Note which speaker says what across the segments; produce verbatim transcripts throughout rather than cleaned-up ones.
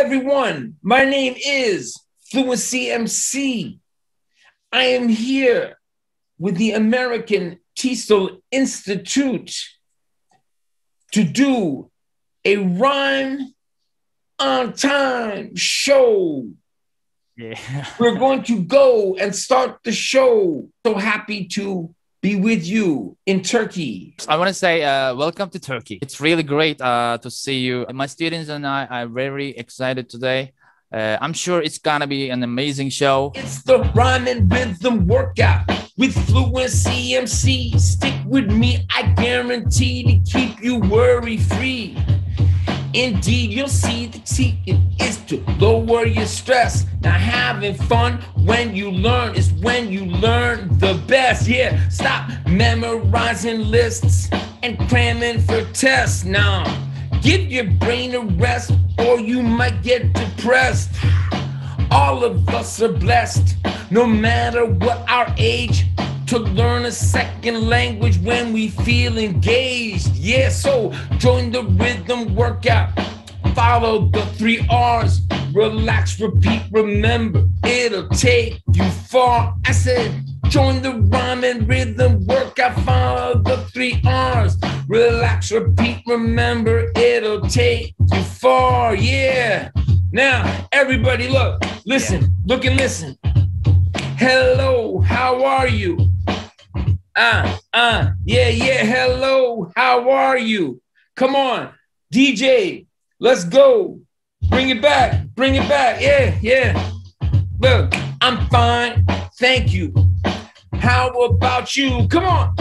Speaker 1: everyone. My name is Fluency M C. I am here with the American TESOL Institute to do a rhyme on time show.
Speaker 2: Yeah.
Speaker 1: We're going to go and start the show. So happy to be with you in Turkey.
Speaker 2: I want to say uh, welcome to Turkey. It's really great uh, to see you. My students and I are very excited today. Uh, I'm sure it's gonna be an amazing show.
Speaker 1: It's the rhyme and rhythm workout with Fluency M C. Stick with me, I guarantee to keep you worry-free. Indeed, you'll see the secret is to lower your stress. Now having fun when you learn is when you learn the best. Yeah, stop memorizing lists and cramming for tests. Now, give your brain a rest or you might get depressed. All of us are blessed, no matter what our age, to learn a second language when we feel engaged. Yeah, so join the rhythm workout. Follow the three R's. Relax, repeat, remember. It'll take you far. I said, join the rhyme and rhythm workout. Follow the three R's. Relax, repeat, remember. It'll take you far. Yeah. Now, everybody look, listen, yeah. Look and listen. Hello, how are you? Uh, uh, yeah, yeah, hello, how are you? Come on, D J, let's go. Bring it back, bring it back, yeah, yeah. Look, I'm fine, thank you. How about you? Come on.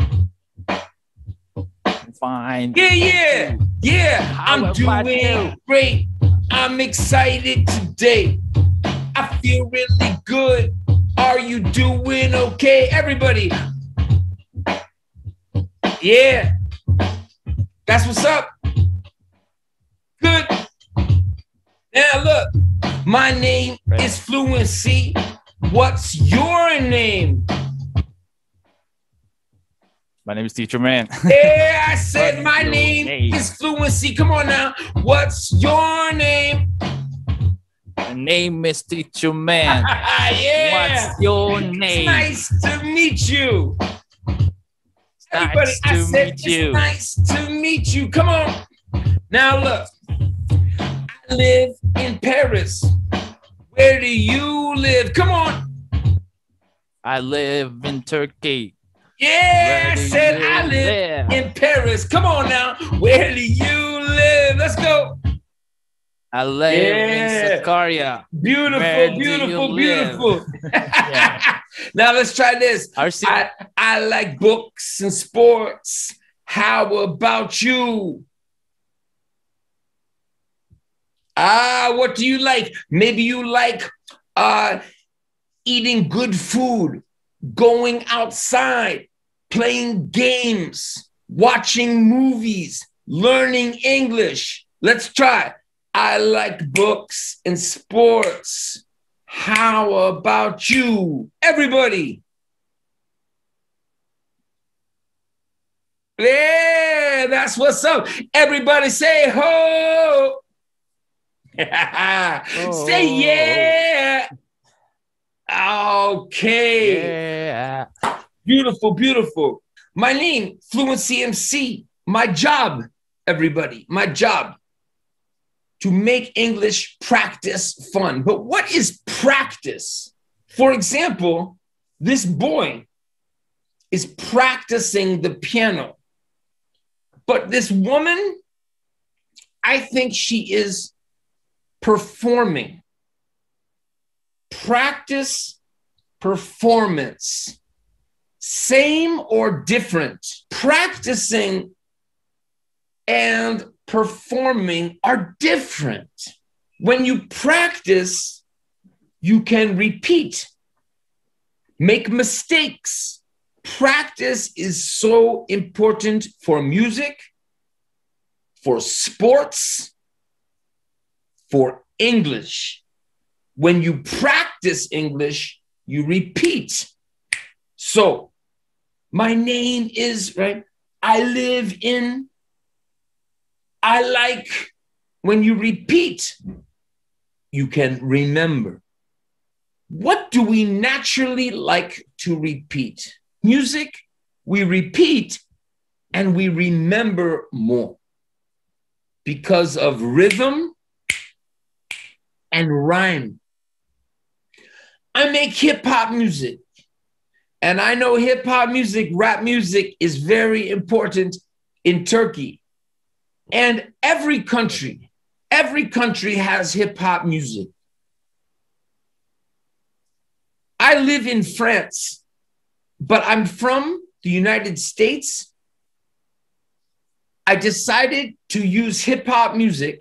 Speaker 2: I'm fine.
Speaker 1: Yeah, yeah, yeah,
Speaker 2: How
Speaker 1: I'm doing
Speaker 2: you?
Speaker 1: great. I'm excited today. I feel really good. Are you doing okay, everybody? Yeah, that's what's up. Good. Now look, my name is Fluency. What's your name?
Speaker 2: My name is Teacherman.
Speaker 1: Yeah, I said my name,
Speaker 2: name
Speaker 1: is Fluency. Come on now. What's your name?
Speaker 2: My name is Teacherman.
Speaker 1: Yeah.
Speaker 2: What's your name?
Speaker 1: It's nice to meet you. Everybody,
Speaker 2: Nice to
Speaker 1: I said
Speaker 2: meet
Speaker 1: it's
Speaker 2: you.
Speaker 1: nice to meet you. Come on. Now look, I live in Paris. Where do you live? Come on.
Speaker 2: I live in Turkey.
Speaker 1: Yeah, I
Speaker 2: Where do
Speaker 1: said
Speaker 2: you
Speaker 1: I live,
Speaker 2: live?
Speaker 1: in Paris. Come on now. Where do you live? Let's go.
Speaker 2: I live
Speaker 1: Yeah.
Speaker 2: in Sakarya.
Speaker 1: Beautiful,
Speaker 2: Where do
Speaker 1: beautiful,
Speaker 2: you
Speaker 1: beautiful.
Speaker 2: Yeah.
Speaker 1: Now let's try this.
Speaker 2: Our ci-
Speaker 1: I, I like books and sports. How about you? Ah, what do you like? Maybe you like uh, eating good food, going outside, playing games, watching movies, learning English. Let's try. I like books and sports. How about you? Everybody. Yeah, that's what's up. Everybody say ho.
Speaker 2: Oh.
Speaker 1: Say yeah. Okay.
Speaker 2: Yeah.
Speaker 1: Beautiful, beautiful. My name, Fluency M C. My job, everybody, my job, to make English practice fun. But what is practice? For example, this boy is practicing the piano. But this woman, I think she is performing. Practice, performance. Same or different? Practicing and performing are different. When you practice, you can repeat, make mistakes. Practice is so important for music, for sports, for English. When you practice English, you repeat. So, my name is, right? I live in, I like when you repeat. you can remember. What do we naturally like to repeat? Music, we repeat and we remember more because of rhythm and rhyme. I make hip hop music, and I know hip hop music, rap music is very important in Turkey. And every country, every country has hip hop music. I live in France, but I'm from the United States. I decided to use hip hop music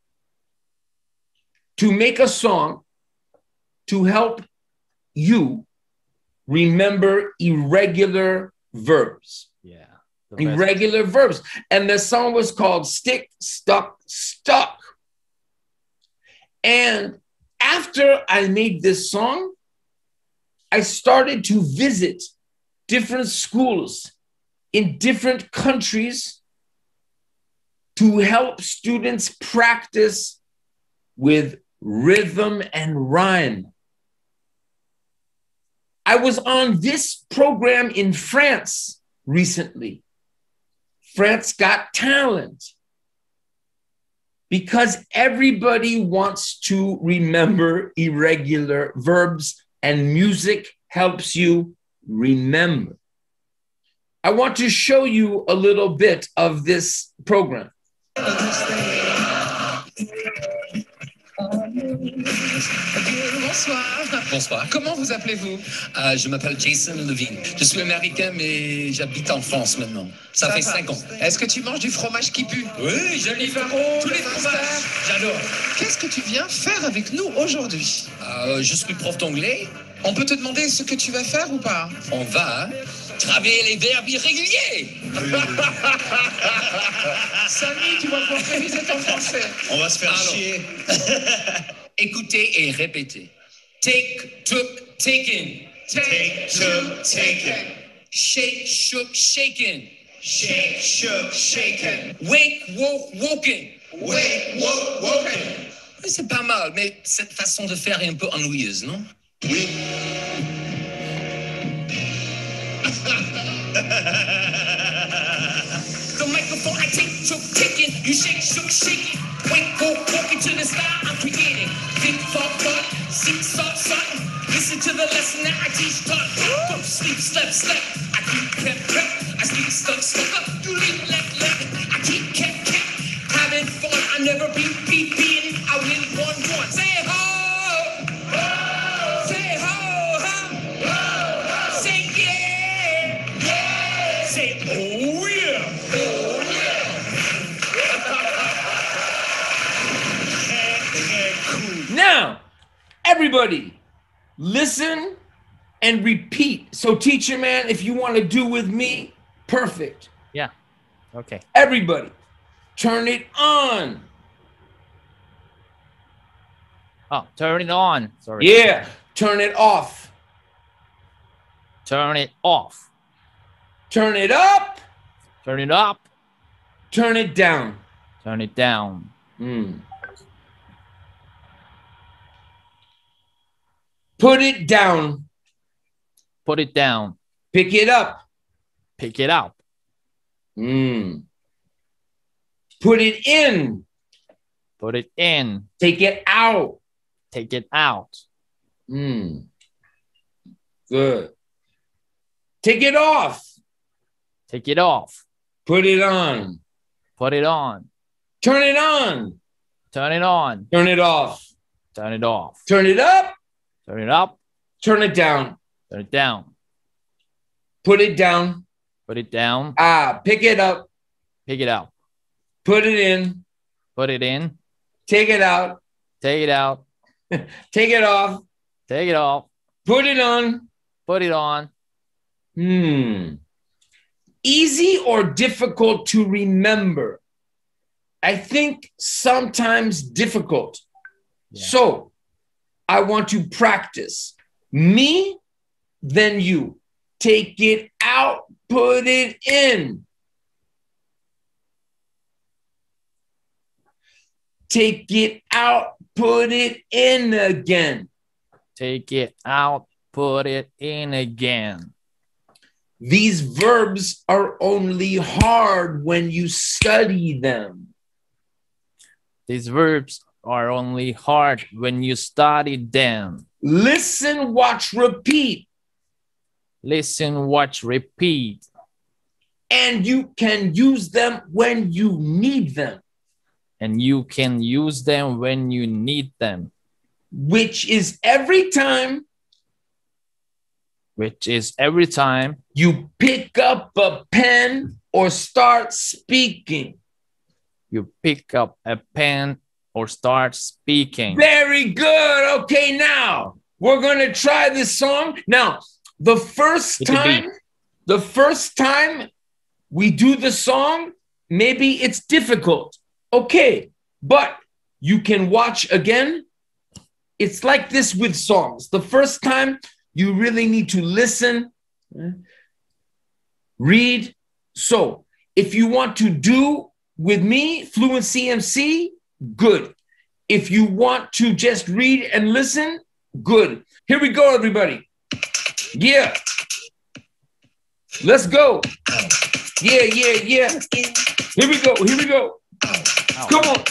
Speaker 1: to make a song to help you remember irregular verbs.
Speaker 2: Yeah.
Speaker 1: Irregular verbs. And the song was called Stick, Stuck, Stuck. And after I made this song, I started to visit different schools in different countries to help students practice with rhythm and rhyme. I was on this program in France recently, France Got Talent, because everybody wants to remember irregular verbs and music helps you remember. I want to show you a little bit of this program.
Speaker 3: Bonsoir. Bonsoir. Comment vous appelez-vous? euh, Je m'appelle Jason Levine. Je suis américain, mais j'habite en France maintenant. Ça, Ça fait cinq ans. Est-ce que tu manges du fromage qui pue? Oui, je les faro, tous les fromages. J'adore. Qu'est-ce que tu viens faire avec nous aujourd'hui? euh, Je suis prof d'anglais. On peut te demander ce que tu vas faire ou pas? On va travailler les verbes irréguliers. Samy, tu vas pouvoir réviser ton français. On va se faire Alors. chier. Écoutez et répétez. Take, took, taken. Take, took, taken. Shake, shook, shaken. Shake, shook, shaken. Wake, woke, woken. Wake, woke, woken. C'est pas mal, mais cette façon de faire est un peu ennuyeuse, non? Oui. The microphone, I take, took, taken. You shake, shook, shaking. Wake, woke, woken to the style I'm creating. Think, thought, thought, seek, sought, sought. Listen to the lesson that I teach, taught. Go, sleep, slept, slept. I keep pep, pep. I sleep, stuck, stuck up. Do leave, left, left. I keep kept, kept. Having fun. I never beat, beat, beating. I win one, one. Say ho! Ho! Say ho, ho! Ho, ho! Say yeah! Yeah! Say oh yeah! Oh yeah!
Speaker 1: Now, everybody, listen and repeat. So, teacher man, if you want to do with me, perfect.
Speaker 2: Yeah. Okay.
Speaker 1: Everybody, turn it on.
Speaker 2: Oh, turn it on. Sorry.
Speaker 1: Yeah. Turn it off.
Speaker 2: Turn it off.
Speaker 1: Turn it up.
Speaker 2: Turn it up.
Speaker 1: Turn it down.
Speaker 2: Turn it down.
Speaker 1: Mm. Put it down.
Speaker 2: Put it down.
Speaker 1: Pick it up.
Speaker 2: Pick it up.
Speaker 1: Mm. Put it in.
Speaker 2: Put it in.
Speaker 1: Take it out.
Speaker 2: Take it out.
Speaker 1: Mm. Good. Take it off.
Speaker 2: Take it off.
Speaker 1: Put it on.
Speaker 2: Put it on.
Speaker 1: Turn it on.
Speaker 2: Turn it on.
Speaker 1: Turn it off.
Speaker 2: Turn it off.
Speaker 1: Turn it up.
Speaker 2: Turn it up.
Speaker 1: Turn it down.
Speaker 2: Turn it down.
Speaker 1: Put it down.
Speaker 2: Put it down.
Speaker 1: Ah, pick it up.
Speaker 2: Pick it up.
Speaker 1: Put it in.
Speaker 2: Put it in.
Speaker 1: Take it out.
Speaker 2: Take it out.
Speaker 1: Take it off.
Speaker 2: Take it off.
Speaker 1: Put it on.
Speaker 2: Put it on.
Speaker 1: Hmm. Easy or difficult to remember? I think sometimes difficult. Yeah. So I want to practice. Me, then you. Take it out, put it in. Take it out, put it in again.
Speaker 2: Take it out, put it in again.
Speaker 1: These verbs are only hard when you study them.
Speaker 2: These verbs are only hard when you study them.
Speaker 1: Listen, watch, repeat.
Speaker 2: Listen, watch, repeat.
Speaker 1: And you can use them when you need them.
Speaker 2: And you can use them when you need them.
Speaker 1: Which is every time.
Speaker 2: Which is every time.
Speaker 1: You pick up a pen or start speaking.
Speaker 2: You pick up a pen or start speaking.
Speaker 1: Very good. Okay, now we're going to try this song. Now, the first time, the first time we do the song, maybe it's difficult. Okay, but you can watch again. It's like this with songs. The first time you really need to listen, read. So if you want to do with me, Fluency M C, good. If you want to just read and listen, good. Here we go, everybody. Yeah. Let's go. Yeah, yeah, yeah. Here we go, here we go. Come on.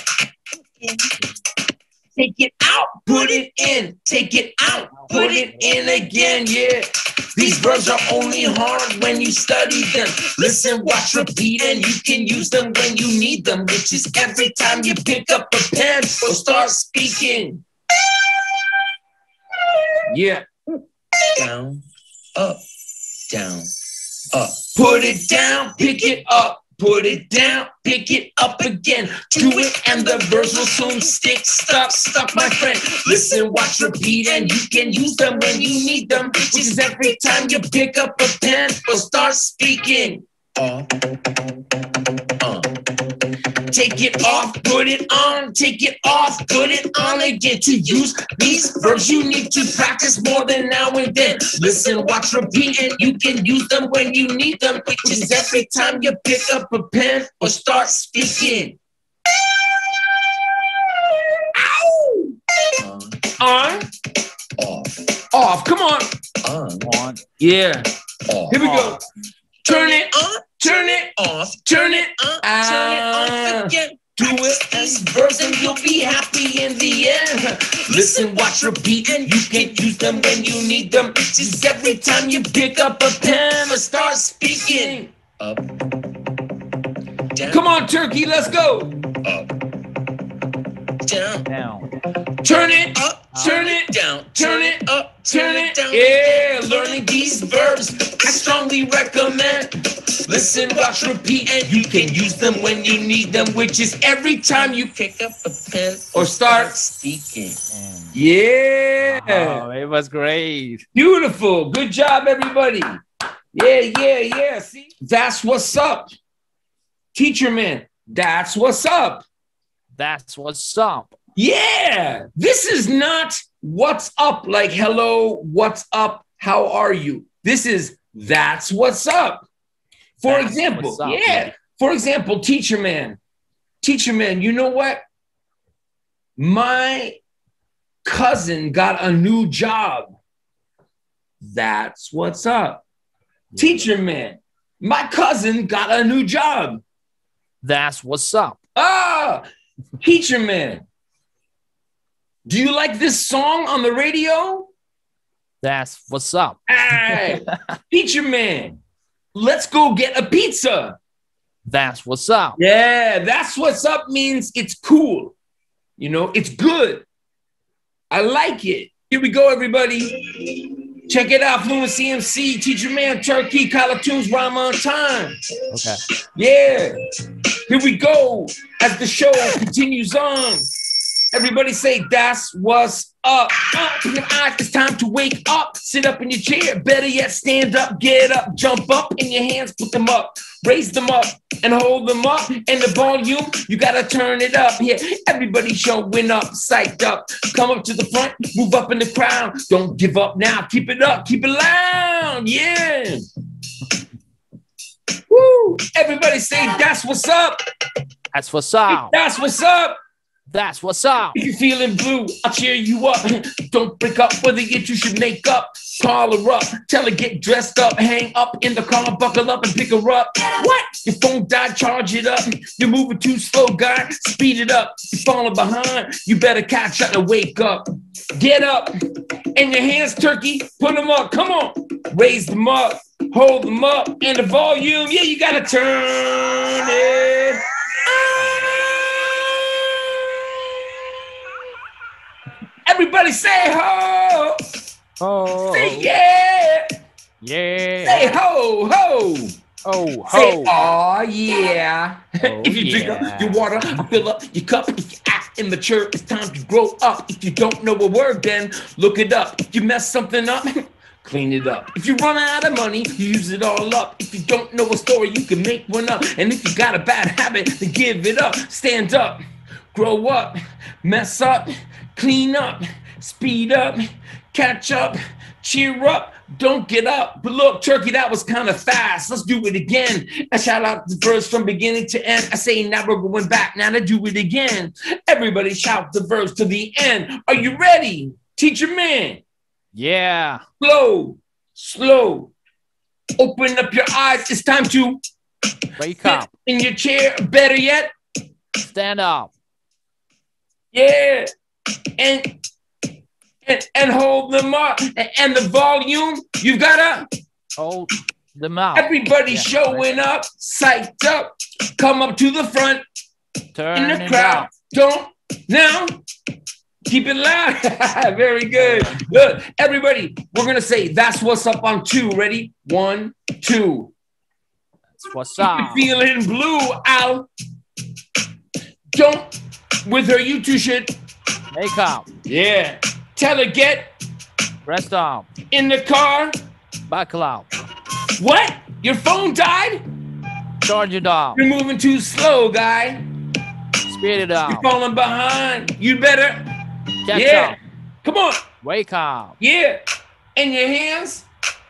Speaker 1: Take it out, put it in. Take it out, put it in again, yeah. These verbs are only hard when you study them. Listen, watch, repeat, and you can use them when you need them, which is every time you pick up a pen or start speaking. Yeah. Down, up, down, up. Put it down, pick it up. Put it down, pick it up again. Do it and the verbs will soon stick. Stuck, stuck, my friend. Listen, watch, repeat, and you can use them when you need them, which is every time you pick up a pen or start speaking. Uh, uh. Take it off, put it on. Take it off, put it on again. To use these verbs, you need to practice more than now and then. Listen, watch, repeat, and you can use them when you need them, which is every time you pick up a pen or start speaking. Ow! On. Off. Off. Come on. On. On. Yeah. Off. Here we go. Turn it on, turn it off, turn it on, ah, turn it off again. Do it these verbs and you'll be happy in the end. Listen, watch, repeat, and you can use them when you need them. Just every time you pick up a pen or start speaking. Up, down. Come on, Turkey, let's go. Up, down, down. Turn it up, turn it down, turn it up, turn it down. Yeah, learning these verbs, I strongly recommend. Listen, watch, repeat, and you can use them when you need them, which is every time you pick up a pen or start speaking. Yeah.
Speaker 2: Oh, it was great.
Speaker 1: Beautiful. Good job, everybody. Yeah, yeah, yeah. See, that's what's up. Teacherman, that's what's up.
Speaker 2: That's what's up.
Speaker 1: Yeah, this is not what's up, like hello, what's up, how are you? This is that's what's up. For that's example, up, yeah, man. For example, Teacherman, Teacherman, you know what? My cousin got a new job. That's what's up. Yeah. Teacherman, my cousin got a new job.
Speaker 2: That's what's up.
Speaker 1: Ah, Teacherman. Do you like this song on the radio?
Speaker 2: That's what's up.
Speaker 1: Hey, Teacherman, let's go get a pizza.
Speaker 2: That's what's up.
Speaker 1: Yeah, that's what's up means it's cool. You know, it's good. I like it. Here we go, everybody. Check it out. Fluency M C, Teacherman, Turkey, Collar Tunes, Rhyme on Time.
Speaker 2: Okay.
Speaker 1: Yeah. Here we go. As the show continues on. Everybody say, that's what's up. Open your eyes, it's time to wake up. Sit up in your chair, better yet, stand up, get up, jump up, in your hands, put them up, raise them up, and hold them up. And the volume, you gotta turn it up. Here, yeah, everybody showing up, psyched up. Come up to the front, move up in the crowd. Don't give up now, keep it up, keep it loud, yeah. Woo! Everybody say, that's what's up.
Speaker 2: That's what's up.
Speaker 1: That's what's up.
Speaker 2: That's what's up.
Speaker 1: If you're feeling blue, I'll cheer you up. Don't break up, whether you two should make up. Call her up, tell her get dressed up. Hang up in the car, buckle up and pick her up. What? Your phone died, charge it up. You're moving too slow, guy, speed it up. You're falling behind, you better catch up and wake up. Get up, and your hands, turkey, put them up. Come on, raise them up, hold them up. And the volume, yeah, you gotta turn it. Everybody say ho.
Speaker 2: Oh.
Speaker 1: Say yeah.
Speaker 2: Yeah.
Speaker 1: Say ho, ho.
Speaker 2: Oh, ho.
Speaker 1: Say aw, yeah.
Speaker 2: Oh,
Speaker 1: If you drink
Speaker 2: yeah.
Speaker 1: up your water, fill up your cup. If you act immature, it's time to grow up. If you don't know a word, then look it up. If you mess something up, clean it up. If you run out of money, you use it all up. If you don't know a story, you can make one up. And if you got a bad habit, then give it up. Stand up, grow up, mess up, clean up, speed up, catch up, cheer up, don't get up. But look, turkey, that was kind of fast. Let's do it again. And shout out the verse from beginning to end. I say now we're going back. Now to do it again. Everybody shout the verse to the end. Are you ready? Teacherman.
Speaker 2: Yeah.
Speaker 1: Slow, slow. Open up your eyes. It's time to
Speaker 2: Wake up.
Speaker 1: in your chair. Better yet,
Speaker 2: Stand up.
Speaker 1: yeah. And and, and hold them up. And, and the volume, you gotta.
Speaker 2: Hold them up.
Speaker 1: Everybody
Speaker 2: Yeah,
Speaker 1: showing up, psyched up. Come up to the front
Speaker 2: Turn
Speaker 1: in the
Speaker 2: it
Speaker 1: crowd.
Speaker 2: up.
Speaker 1: Don't now. Keep it loud. Very good. Good. Everybody, we're gonna say that's what's up on two. Ready? One, two.
Speaker 2: That's what's
Speaker 1: If you're
Speaker 2: up.
Speaker 1: feeling blue, Al. Don't with her, you two should.
Speaker 2: Make up.
Speaker 1: Yeah. Tell her get
Speaker 2: Rest up.
Speaker 1: in the car.
Speaker 2: Buckle up.
Speaker 1: What? Your phone died?
Speaker 2: Charge it up.
Speaker 1: You're moving too slow, guy.
Speaker 2: Speed it
Speaker 1: You're
Speaker 2: up.
Speaker 1: falling behind. You better.
Speaker 2: Catch
Speaker 1: Yeah.
Speaker 2: up.
Speaker 1: Come on.
Speaker 2: Wake up.
Speaker 1: Yeah. And your hands.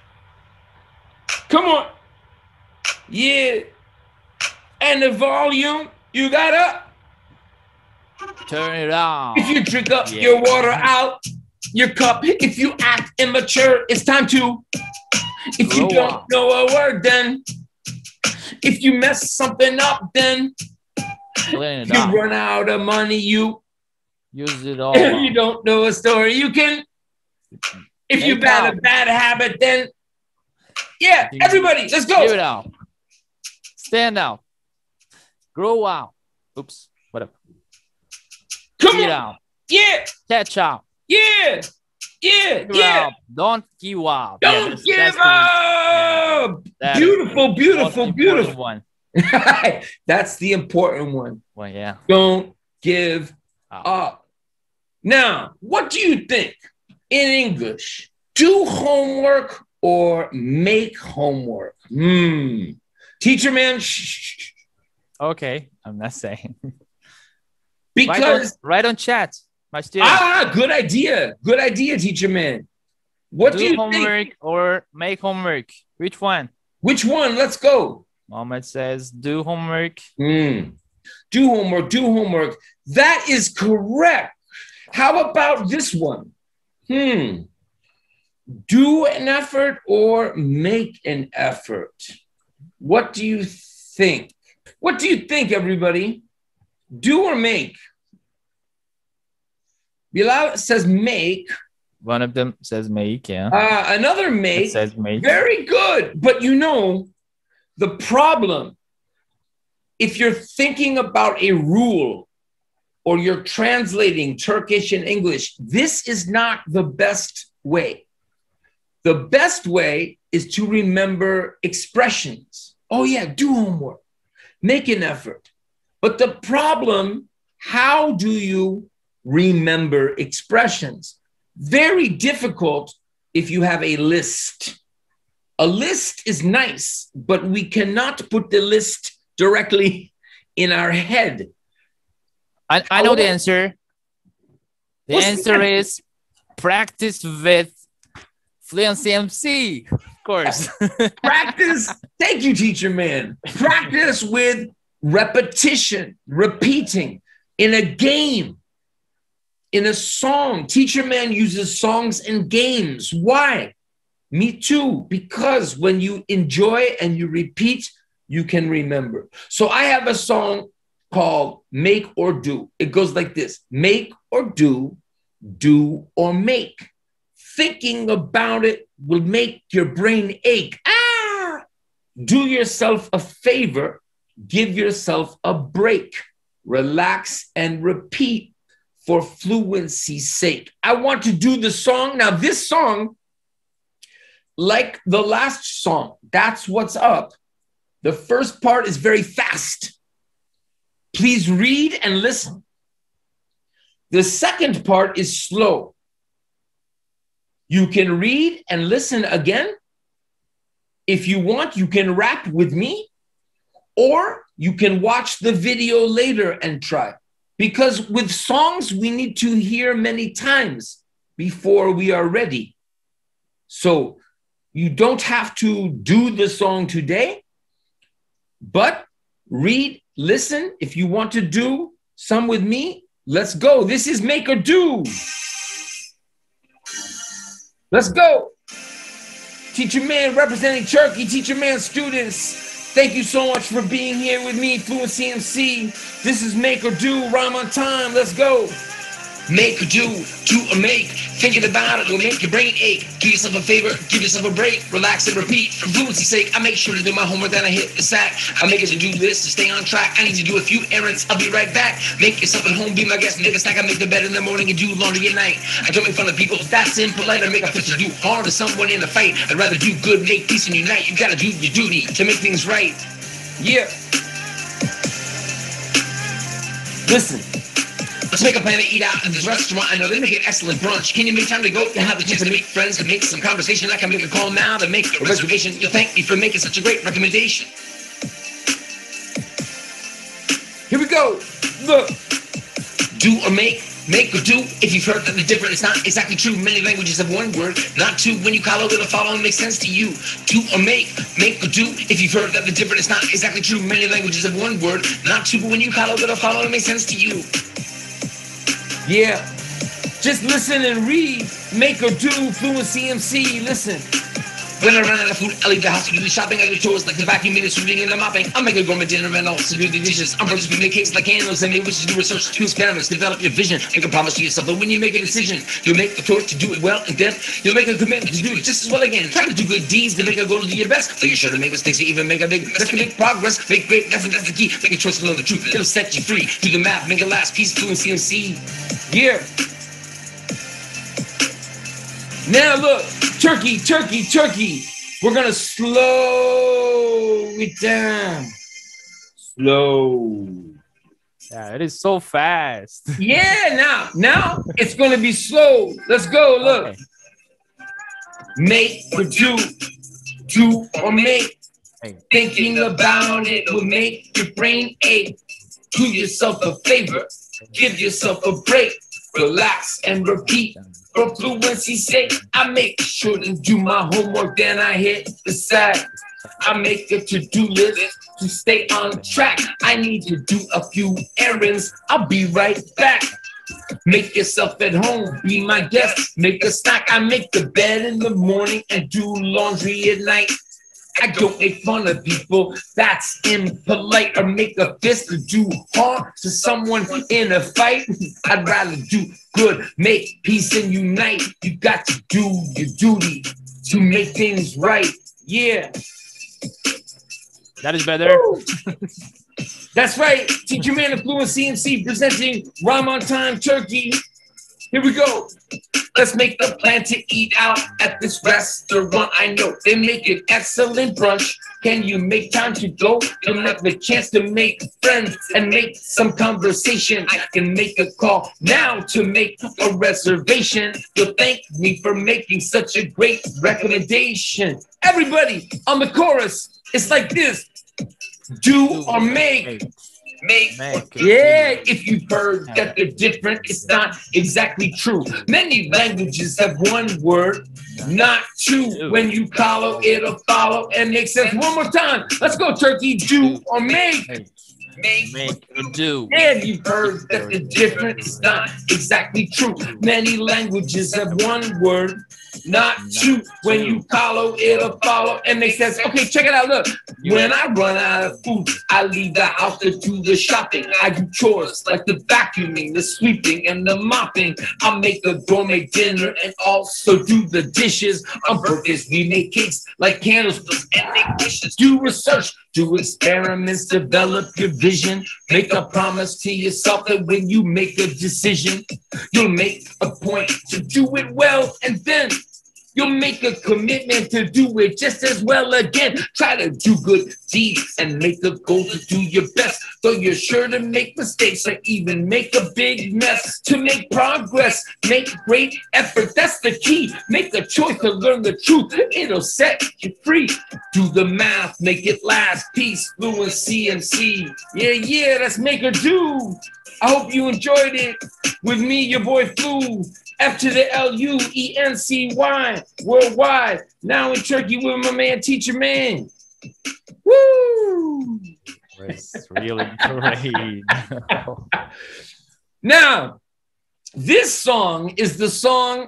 Speaker 1: Come on. Yeah. And the volume. You gotta.
Speaker 2: Turn it up.
Speaker 1: If you drink up
Speaker 2: Yeah.
Speaker 1: your water out your cup, if you act immature, it's time to. If you
Speaker 2: Grow
Speaker 1: don't
Speaker 2: up.
Speaker 1: know a word, then. If you mess something up, then.
Speaker 2: Clean it
Speaker 1: If you
Speaker 2: up.
Speaker 1: run out of money, you.
Speaker 2: Use it all.
Speaker 1: If you
Speaker 2: up.
Speaker 1: don't know a story, you can. If you
Speaker 2: Make
Speaker 1: bad
Speaker 2: up.
Speaker 1: a bad habit, then. Yeah,
Speaker 2: You-
Speaker 1: everybody, let's
Speaker 2: Give
Speaker 1: go.
Speaker 2: it up. Stand up. Grow up. Oops. Whatever.
Speaker 1: Come
Speaker 2: Get
Speaker 1: on.
Speaker 2: out.
Speaker 1: Yeah,
Speaker 2: Catch up.
Speaker 1: yeah, yeah,
Speaker 2: Give
Speaker 1: yeah.
Speaker 2: up. Don't give up. Yeah,
Speaker 1: Don't
Speaker 2: that's-
Speaker 1: give
Speaker 2: that's the-
Speaker 1: up.
Speaker 2: that is
Speaker 1: Beautiful,
Speaker 2: the
Speaker 1: beautiful,
Speaker 2: most important
Speaker 1: beautiful.
Speaker 2: one.
Speaker 1: That's the important one.
Speaker 2: Well, yeah.
Speaker 1: Don't give
Speaker 2: Up.
Speaker 1: up. Now, what do you think in English? Do homework or make homework? Hmm. Teacher man, shh, shh, shh.
Speaker 2: Okay. I'm not saying. Right on,
Speaker 1: Because
Speaker 2: right on chat, my students.
Speaker 1: ah, good idea, good idea, teacher man. What
Speaker 2: do,
Speaker 1: do you
Speaker 2: homework
Speaker 1: think?
Speaker 2: or make homework? Which one?
Speaker 1: Which one? Let's go.
Speaker 2: Mohammed says do homework.
Speaker 1: Hmm. Do homework, do homework. That is correct. How about this one? Hmm. Do an effort or make an effort? What do you think? What do you think, everybody? Do or make? Bilal says make.
Speaker 2: One of them says make, yeah.
Speaker 1: Uh, another
Speaker 2: It
Speaker 1: make.
Speaker 2: says make.
Speaker 1: Very good. But you know, the problem, if you're thinking about a rule or you're translating Turkish and English, this is not the best way. The best way is to remember expressions. Oh, yeah, do homework, make an effort. But the problem, how do you remember expressions? Very difficult if you have a list. A list is nice, but we cannot put the list directly in our head.
Speaker 2: I, I know the answer. The
Speaker 1: What's the
Speaker 2: answer
Speaker 1: answer?
Speaker 2: is practice with Fluency M C, of course.
Speaker 1: Practice, thank you, teacher man. Practice with repetition, repeating. in a game, in a song. Teacherman uses songs and games. Why? Me too, because when you enjoy and you repeat, you can remember. So I have a song called Make or Do. It goes like this: make or do, do or make. Thinking about it will make your brain ache. Ah! Do yourself a favor, give yourself a break. Relax and repeat for fluency's sake. I want to do the song. Now, this song, like the last song, That's What's Up, the first part is very fast. Please read and listen. The second part is slow. You can read and listen again. If you want, you can rap with me, or you can watch the video later and try. Because with songs, we need to hear many times before we are ready. So you don't have to do the song today, but read, listen. If you want to do some with me, let's go. This is Make or Do. Let's go. Teacherman representing Turkey, Teacherman students. Thank you so much for being here with me, Fluency M C. This is Make or Do, rhyme on time. Let's go.
Speaker 3: Make or do, do or make. Thinking about it will make your brain ache. Do yourself a favor, give yourself a break. Relax and repeat. For fluency's sake, I make sure to do my homework, then I hit the sack. I make a to-do list to stay on track. I need to do a few errands, I'll be right back. Make yourself at home, be my guest, make a snack. I make the bed in the morning and do laundry at night. I don't make fun of people, that's impolite. I make a fit to do harm to someone in a fight. I'd rather do good, make peace and unite. You gotta do your duty to make things right.
Speaker 1: Yeah. Listen.
Speaker 3: Let's make a plan to eat out in this restaurant. I know they make an excellent brunch. Can you make time to go? You have the chance to make friends, to make some conversation. I can make a call now to make a reservation. You'll thank me for making such a great recommendation.
Speaker 1: Here we go. Look.
Speaker 3: Do or make, make or do. If you've heard that the different, it's not exactly true. Many languages have one word, not two. When you follow, it'll follow and make sense to you. Do or make, make or do. If you've heard that the different, it's not exactly true. Many languages have one word, not two. But when you follow, it'll follow and make sense to you.
Speaker 1: Yeah, just listen and read. Make or do, Fluency M C, listen.
Speaker 3: When I run out of food, I leave the house to do the shopping. I do chores like the vacuuming, the sweeping, and the mopping. I make a gourmet dinner and also do the dishes. I'm brothers, we make cakes like candles and make wishes, do research, do experiments, develop your vision. Make a promise to yourself that when you make a decision, you'll make the choice to do it well, and then you'll make a commitment to do it just as well again. Try to do good deeds to make a goal to do your best. So you're sure to make mistakes or even make a big mess. Make progress, make great lessons, that's the key. Make a choice to know the truth, it'll set you free. Do the math, make a last piece, Fluency M C.
Speaker 1: Yeah. Now look, Turkey, Turkey, Turkey. We're gonna slow it down. Slow.
Speaker 2: Yeah, it is so fast.
Speaker 1: Yeah, now, now it's gonna be slow. Let's go, look.
Speaker 2: Okay.
Speaker 1: Make or do, do or make.
Speaker 2: Hey.
Speaker 1: Thinking about it will make your brain ache. Do yourself a favor, give yourself a break. Relax and repeat. For fluency's sake, I make sure to do my homework, then I hit the sack. I make a to-do list to stay on track. I need to do a few errands, I'll be right back. Make yourself at home, be my guest, make a snack. I make the bed in the morning and do laundry at night. I don't make fun of people, that's impolite. Or make a fist to do harm to someone in a fight. I'd rather do good, make peace and unite. You got to do your duty to make things right. Yeah.
Speaker 2: That is better.
Speaker 1: That's right. Teacherman of Fluency M C presenting Rhyme on Time Turkey. Here we go. Let's make the plan to eat out at this restaurant. I know they make an excellent brunch. Can you make time to go? You'll have the chance to make friends and make some conversation. I can make a call now to make a reservation. You'll thank me for making such a great recommendation. Everybody on the chorus, it's like this. Do or make. Make.
Speaker 2: Make.
Speaker 1: Yeah, if you've heard that they're different, it's not exactly true. Many languages have one word, not two. When you follow, it'll follow and make sense. One more time. Let's go, Turkey. Do or make.
Speaker 2: Make or do.
Speaker 1: Yeah, you've heard that the difference is not exactly true. Many languages have one word, not two. When you follow, it'll follow. And they says, okay, check it out. Look, when I run out of food, I leave the house to do the shopping. I do chores like the vacuuming, the sweeping, and the mopping. I make a gourmet dinner and also do the dishes. On birthdays, we make cakes like candles and make dishes. Do research, do experiments, develop your vision. Make a promise to yourself that when you make a decision, you'll make a point to do it well, and then you'll make a commitment to do it just as well again. Try to do good deeds and make a goal to do your best. Though you're sure to make mistakes or even make a big mess. To make progress, make great effort. That's the key. Make a choice to learn the truth. It'll set you free. Do the math, make it last. Peace, Fluency M C. Yeah, yeah, let's make her do. I hope you enjoyed it. With me, your boy Flu. F to the L U E N C Y, worldwide. Now in Turkey with my man, Teacherman. Woo!
Speaker 2: It's really great.
Speaker 1: Now, this song is the song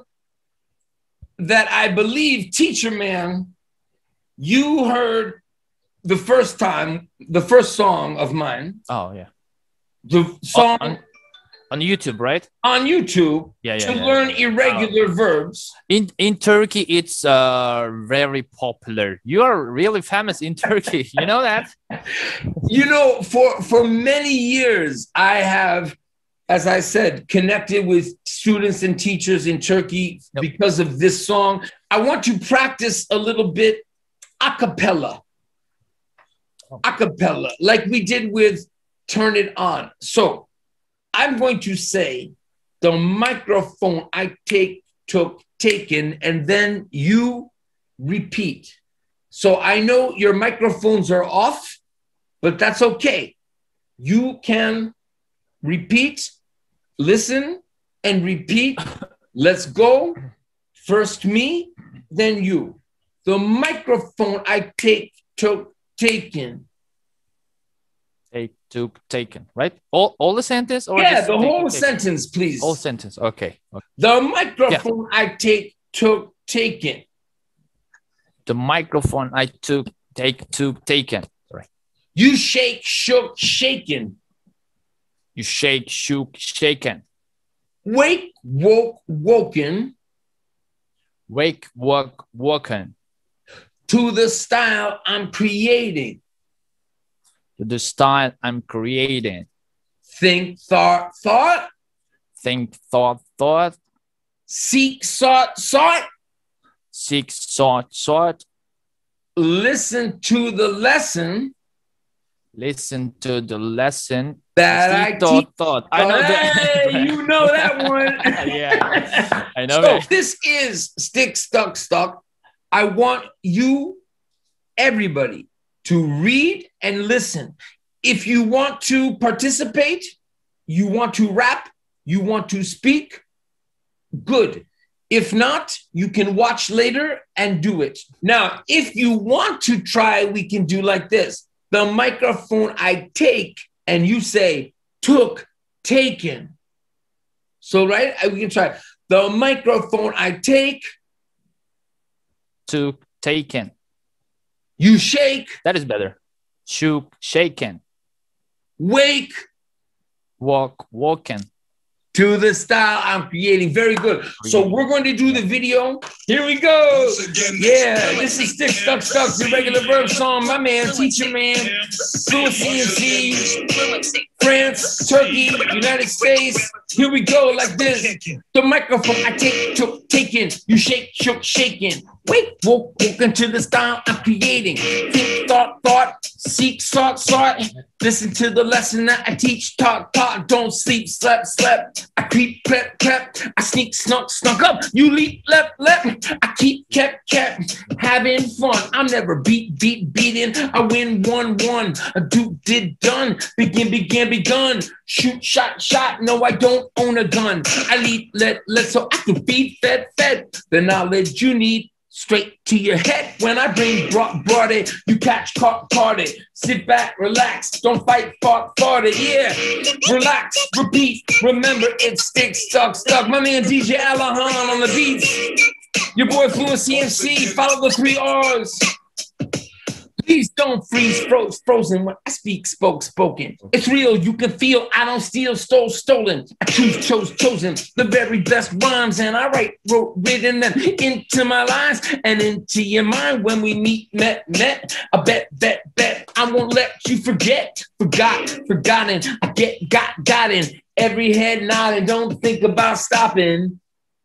Speaker 1: that I believe, Teacherman, you heard the first time, the first song of mine.
Speaker 2: Oh, yeah.
Speaker 1: The song...
Speaker 2: On, on YouTube, right?
Speaker 1: On YouTube,
Speaker 2: yeah, yeah,
Speaker 1: to
Speaker 2: yeah,
Speaker 1: learn
Speaker 2: yeah.
Speaker 1: irregular
Speaker 2: Oh.
Speaker 1: verbs.
Speaker 2: In in Turkey, it's uh very popular. You are really famous in Turkey. You know that?
Speaker 1: You know, for for many years, I have, as I said, connected with students and teachers in Turkey
Speaker 2: Yep.
Speaker 1: because of this song. I want to practice a little bit a cappella. A cappella, like we did with Turn It On. So I'm going to say the microphone I take, took, taken, and then you repeat. So I know your microphones are off, but that's okay. You can repeat, listen, and repeat. Let's go. First me, then you. The microphone I take, took, taken.
Speaker 2: Take, took, taken, right? All, all the sentence? Or
Speaker 1: Yeah,
Speaker 2: just
Speaker 1: the
Speaker 2: take,
Speaker 1: whole
Speaker 2: taken?
Speaker 1: sentence, please.
Speaker 2: Whole sentence, okay. okay.
Speaker 1: The microphone I take, took, taken.
Speaker 2: The microphone I took, take, took, taken. Sorry.
Speaker 1: You shake, shook, shaken.
Speaker 2: You shake, shook, shaken.
Speaker 1: Wake, woke, woken.
Speaker 2: Wake, woke, woken.
Speaker 1: To the style I'm creating.
Speaker 2: To the style I'm creating.
Speaker 1: Think, thought, thought.
Speaker 2: Think, thought, thought.
Speaker 1: Seek, sought, sought.
Speaker 2: Seek, sought, sought.
Speaker 1: Listen to the lesson
Speaker 2: Listen to the lesson.
Speaker 1: that
Speaker 2: See,
Speaker 1: I
Speaker 2: thought,
Speaker 1: teach.
Speaker 2: thought. I know
Speaker 1: Hey,
Speaker 2: that.
Speaker 1: you know that one.
Speaker 2: Yeah, I know
Speaker 1: So
Speaker 2: that.
Speaker 1: this is Stick, Stuck, Stuck. I want you, everybody, to read and listen. If you want to participate, you want to rap, you want to speak, good. If not, you can watch later and do it. Now, if you want to try, we can do like this. The microphone I take, and you say, took, taken. So, right, we can try. The microphone I take.
Speaker 2: Took, taken.
Speaker 1: You shake.
Speaker 2: That is better. Shook, shaken.
Speaker 1: Wake.
Speaker 2: Walk, walking.
Speaker 1: To the style I'm creating. Very good. So we're going to do the video. Here we go. Yeah, this is Stick, Stuck, Stuck, the regular verb song. My man, Teacherman, Fluency M C, France, Turkey, United States. Here we go, like this. The microphone I take, took, taken. You shake, shook, shaken. Wake, woke, woken to the style I'm creating. Think, thought, thought. Seek, sought, sought. Listen to the lesson that I teach. Taught, taught. Don't sleep, slept, slept. I creep, crept, crept. I sneak, snuck, snuck up. You leap, left, left. I keep, kept, kept. Having fun. I'm never beat, beat, beaten. I win, one, one. A do, did, done. Begin, began, begun. Shoot, shot, shot. No, I don't own a gun. I lead, let, let. So I can feed, fed, fed. The knowledge you need. straight to your head. When I bring brought brought it, you catch caught caught it. Sit back, relax, don't fight, fought, fought it. Yeah, relax, repeat, remember it sticks, stuck, stuck. My man D J Alahan on the beats. Your boy Fluency M C, follow the three R's. Please don't freeze, froze, frozen when I speak, spoke, spoken. It's real, you can feel, I don't steal, stole, stolen. I choose, chose, chosen the very best rhymes, and I write, wrote, written them into my lines and into your mind. When we meet, met, met, I bet, bet, bet, I won't let you forget. Forgot, forgotten, I get, got, got in. Every head nodding, don't think about stopping.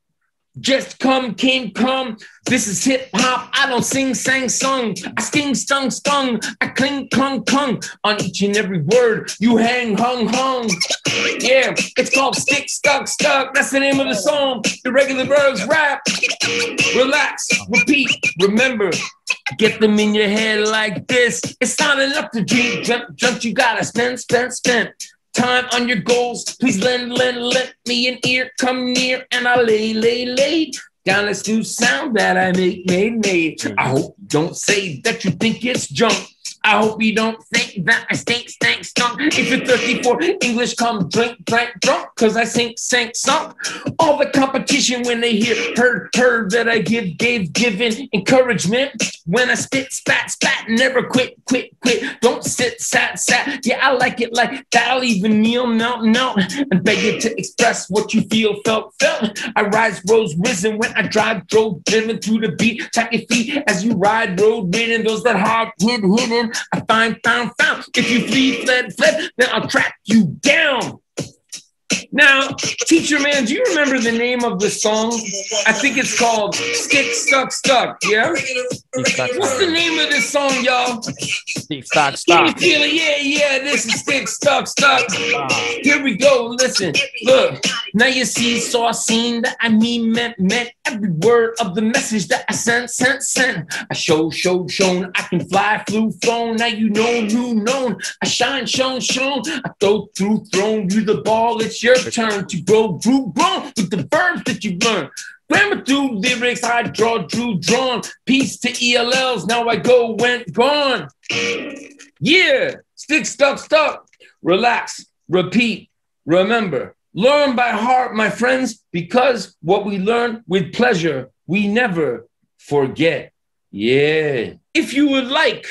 Speaker 1: Just come, came, come. This is hip hop. I don't sing, sang, sung. I sting, stung, stung. I cling, clung, clung on each and every word. You hang, hung, hung. Yeah, it's called Stick, Stuck, Stuck. That's the name of the song. The regular birds rap. Relax, repeat, remember. Get them in your head like this. It's not enough to dream, jump, jump. You gotta spend, spend, spend. Time on your goals, please lend, lend, lend me an ear, come near, and I'll lay, lay, lay down this new sound that I make, made, made. I hope you don't say that you think it's junk. I hope you don't think that I stink, stink, stunk. If you're thirsty for English, come drink, drink, drunk, cause I sink, sank, sunk. All the competition when they hear, heard, heard that I give, gave, given encouragement. When I spit, spat, spat, never quit, quit, quit. Don't sit, sat, sat. Yeah, I like it like that. I'll even kneel, melt, melt, and beg you to express what you feel, felt, felt. I rise, rose, risen when I drive, drove, driven through the beat. Tap your feet as you ride, road, ridden. Those that hard, hid, hidden. I find, found, found. If you flee, fled, fled, then I'll track you down. Now, Teacherman, do you remember the name of the song? I think it's called Stick, Stuck, Stuck, yeah? What's the name of this song, y'all?
Speaker 2: Stick, Stuck,
Speaker 1: Can
Speaker 2: Stuck.
Speaker 1: you feel it? Yeah, yeah, this is Stick, Stuck, Stuck. Here we go, listen, look. Now you see, saw, seen that I mean, meant, meant every word of the message that I sent, sent, sent. I showed, showed, shown, I can fly, flew, flown. Now you know, knew, known. I shine, shone, shown. I throw through, thrown you the ball. It's your turn to grow, grew, grown with the verbs that you learn. Grammar through lyrics, I draw, drew, drawn. Peace to E L Ls, now I go, went, gone. Yeah, stick, stuck, stuck. Relax, repeat, remember. Learn by heart, my friends, because what we learn with pleasure, we never forget. Yeah. If you would like,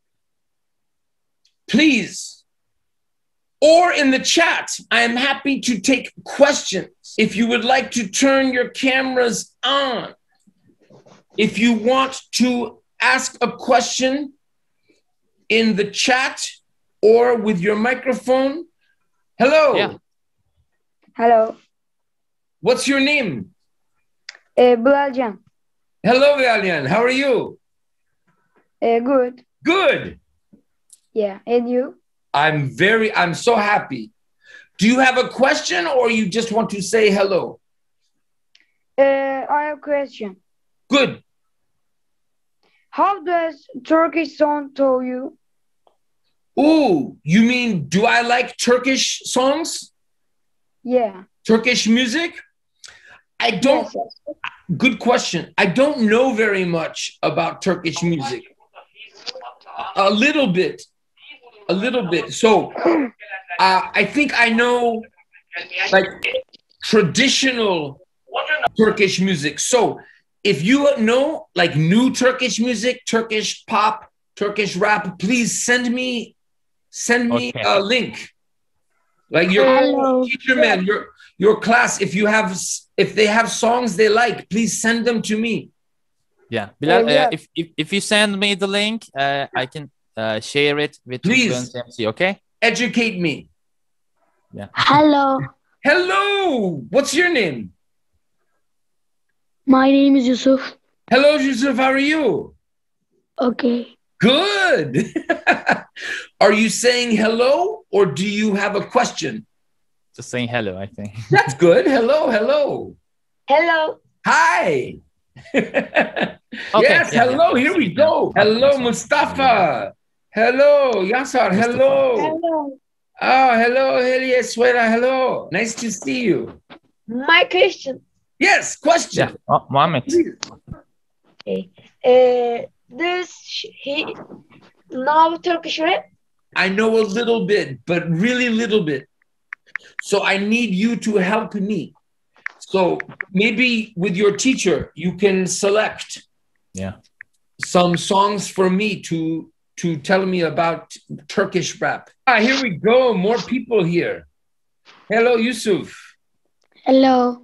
Speaker 1: please, or in the chat, I am happy to take questions. If you would like to turn your cameras on, if you want to ask a question in the chat or with your microphone. Hello.
Speaker 2: Yeah.
Speaker 4: Hello.
Speaker 1: What's your name?
Speaker 4: Uh, Bilalcan.
Speaker 1: Hello, Valian. How are you?
Speaker 4: Uh, good.
Speaker 1: Good.
Speaker 4: Yeah. And you?
Speaker 1: I'm very, I'm so happy. Do you have a question or you just want to say hello?
Speaker 4: Uh, I have a question.
Speaker 1: Good.
Speaker 4: How does Turkish song to you?
Speaker 1: Ooh, you mean, do I like Turkish songs?
Speaker 4: Yeah.
Speaker 1: Turkish music? I don't,
Speaker 4: Yes.
Speaker 1: good question. I don't know very much about Turkish music. A little bit, a little bit. So uh, I think I know like traditional Turkish music. So if you know like new Turkish music, Turkish pop, Turkish rap, please send me, send me
Speaker 2: Okay.
Speaker 1: a link. Like your
Speaker 4: Hello.
Speaker 1: Teacherman, your your class, if you have, if they have songs they like, please send them to me.
Speaker 2: Yeah. Bilal,
Speaker 4: Uh, yeah.
Speaker 2: uh, if, if if you send me the link, uh, I can uh, share it with
Speaker 1: Please.
Speaker 2: Fluency M C. Okay.
Speaker 1: Educate me.
Speaker 5: Hello,
Speaker 1: Hello, what's your name?
Speaker 5: my name is Yusuf.
Speaker 1: Hello, Yusuf, how are you?
Speaker 5: Okay.
Speaker 1: Good. Are you saying hello or do you have a question?
Speaker 2: Just saying hello, I think.
Speaker 1: That's good. Hello, hello.
Speaker 4: Hello.
Speaker 1: Hi.
Speaker 2: Okay,
Speaker 1: Yes,
Speaker 2: yeah,
Speaker 1: hello,
Speaker 2: yeah.
Speaker 1: here we
Speaker 2: Yeah.
Speaker 1: go. Hello, Mustafa. Hello, Yasar, hello.
Speaker 4: Hello.
Speaker 1: Oh, hello, Helia Suera, hello. Nice to see you.
Speaker 4: My question.
Speaker 1: Yes, question.
Speaker 2: Yeah. Oh, Mohammed.
Speaker 1: Please.
Speaker 5: Okay. Uh, does he know Turkish rap?
Speaker 1: I know a little bit, but really little bit. So I need you to help me. So maybe with your teacher, you can select
Speaker 2: Yeah.
Speaker 1: some songs for me to to tell me about Turkish rap. Ah, here we go. More people here. Hello, Yusuf.
Speaker 5: Hello.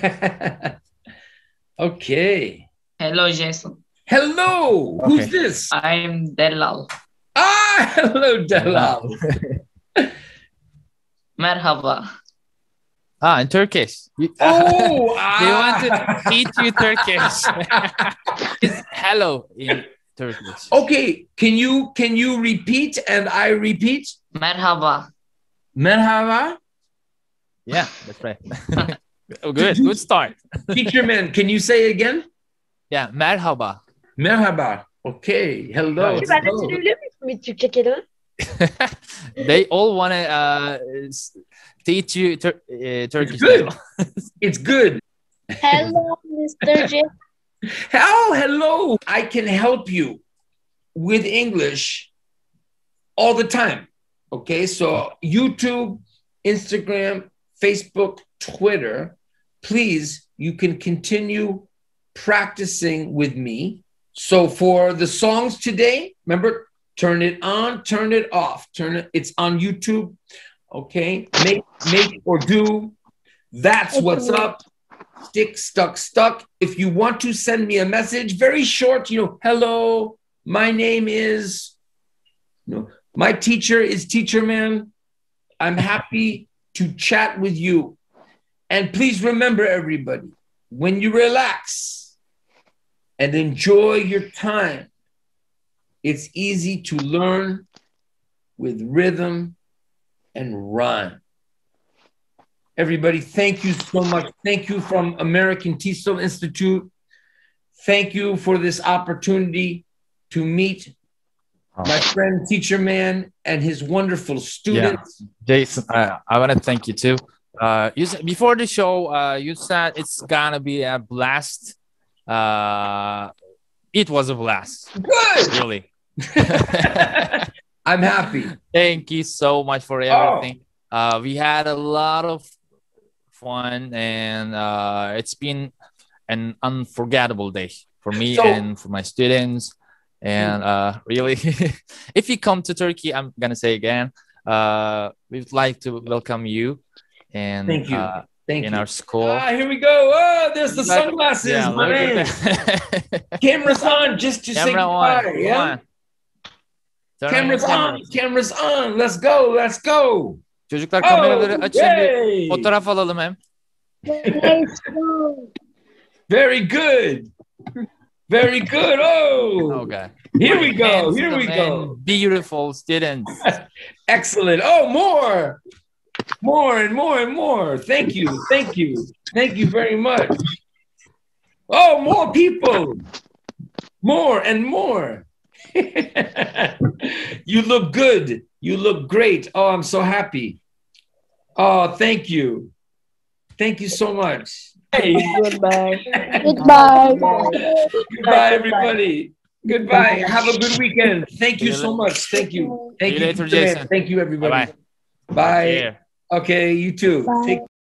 Speaker 1: Okay.
Speaker 6: Hello, Jason.
Speaker 1: Hello.
Speaker 2: Okay.
Speaker 1: Who's this?
Speaker 6: I'm Delal.
Speaker 1: Ah, hello, Delal.
Speaker 6: Merhaba.
Speaker 2: Ah, in Turkish. You-
Speaker 1: Oh,
Speaker 2: They want to
Speaker 1: ah.
Speaker 2: teach you Turkish. It's hello in Turkish.
Speaker 1: Okay, can you can you repeat and I repeat?
Speaker 6: Merhaba.
Speaker 1: Merhaba.
Speaker 2: Yeah, that's right. Oh, good, good start.
Speaker 1: Teacherman, can you say it again?
Speaker 2: Yeah, merhaba.
Speaker 1: Merhaba. Okay, hello.
Speaker 2: Right.
Speaker 5: Ben de
Speaker 1: hello.
Speaker 5: söyleyebilir miyim Türkçe kelime?
Speaker 2: They all want to uh, s- teach you tur- uh, Turkish.
Speaker 1: good.
Speaker 2: now.
Speaker 1: It's good.
Speaker 5: Hello, Mister J.
Speaker 1: Oh, hello. I can help you with English all the time. Okay, so YouTube, Instagram, Facebook, Twitter, please, you can continue practicing with me. So for the songs today, remember, turn it on, turn it off, turn it, it's on YouTube. Okay, make, make or do. That's what's up. Stick, stuck, stuck. If you want to send me a message, very short, you know, hello, my name is, you know, my teacher is Teacherman. I'm happy to chat with you. And please remember, everybody, when you relax and enjoy your time, it's easy to learn with rhythm and rhyme. Everybody, thank you so much. Thank you from American TESOL Institute. Thank you for this opportunity to meet my friend Teacherman and his wonderful students.
Speaker 2: Jason, uh, I want to thank you too. Uh, you said, before the show, uh, you said it's gonna be a blast. Uh, it was a blast.
Speaker 1: Good.
Speaker 2: Really.
Speaker 1: I'm happy.
Speaker 2: Thank you so much for everything. Oh. Uh, we had a lot of fun, and uh, it's been an unforgettable day for me so, and for my students. And uh, really, if you come to Turkey, I'm gonna say again, uh, we'd like to welcome you. And
Speaker 1: thank you.
Speaker 2: Uh,
Speaker 1: Thank
Speaker 2: in
Speaker 1: you.
Speaker 2: our school.
Speaker 1: Ah, here we go. Oh, there's the
Speaker 2: like,
Speaker 1: sunglasses,
Speaker 2: yeah,
Speaker 1: my man. Camera's on, just to
Speaker 2: Camera
Speaker 1: say goodbye.
Speaker 2: on.
Speaker 1: Yeah.
Speaker 2: On.
Speaker 1: Camera's on. Camera's on. Let's go. Let's go.
Speaker 2: Çocuklar kameraları
Speaker 1: oh,
Speaker 2: açın, bir fotoğraf alalım hem.
Speaker 5: Let's go.
Speaker 1: Very good. Very good. Oh.
Speaker 2: Okay.
Speaker 1: Here we go. Here we go.
Speaker 2: Beautiful students.
Speaker 1: Excellent. Oh, more. More and more and more. Thank you. Thank you. Thank you very much. Oh, more people. More and more. You look good. You look great. Oh, I'm so happy. Oh, thank you. Thank you so much. Hey.
Speaker 5: Goodbye. Goodbye.
Speaker 1: Goodbye, everybody. Goodbye. Have a good weekend. Thank you so much. Thank you. Thank you.
Speaker 2: Later, Jason.
Speaker 1: Thank you, everybody.
Speaker 2: Bye.
Speaker 1: Bye. Okay, you too. Take